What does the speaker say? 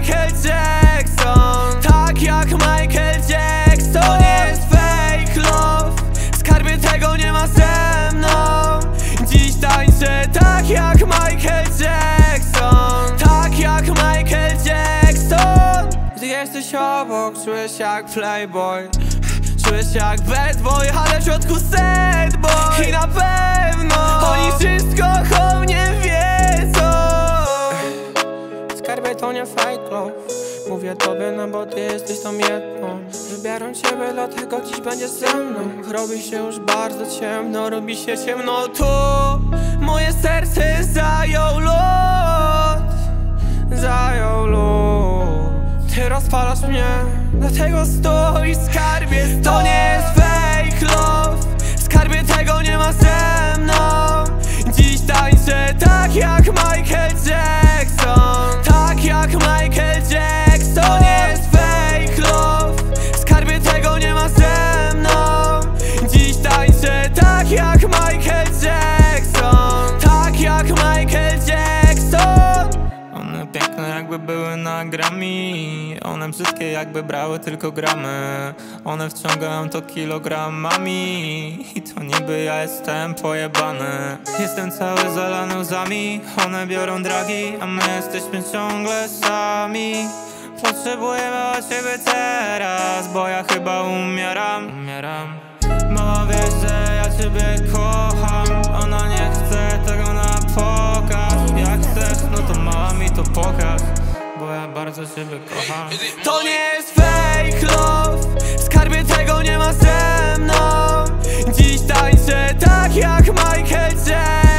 Michael Jackson, tak jak Michael Jackson. To nie jest fake love, skarbie, tego nie ma ze mną. Dziś tańczę tak jak Michael Jackson, tak jak Michael Jackson. Gdy jesteś obok, czuję się jak playboy, czuję się jak bad boy, ale w środku sad boy. I na pewno oni wszystko o mnie wiedzą. Skarbie, to nie fake love, mówię tobie, no bo ty jesteś tą jedną. Wybieram ciebie, dlatego dziś będziesz ze mną. Robi się już bardzo ciemno, robi się ciemno tu. Moje serce zajął lot, zajął lot. Ty rozpalasz mnie, dlatego stoi. Skarbie, to nie jest fake love, skarbie, tego nie ma ze mną. Dziś tańczę tak jak Michael Jackson, tak jak Michael Jackson. To nie jest fake love, skarbie, tego nie ma ze mną. Dziś tańczę tak jak Michael Jackson, tak jak Michael Jackson. One piękne jakby były na Grammy, one wszystkie jakby brały tylko gramy. One wciągają to kilogramami i to niby ja jestem pojebany. Jestem cały zalany łzami, one biorą dragi, a my jesteśmy ciągle sami. Potrzebujemy od ciebie teraz, bo ja chyba umieram. Mama, wiesz, że ja ciebie kocham, ona nie chce tego na pokaz. Jak chcesz, no to mama mi to pokaż, bo ja bardzo ciebie kocham. To nie jest fake love, skarbie, tego nie ma ze mną. Dziś tańczę tak jak Michael Jackson.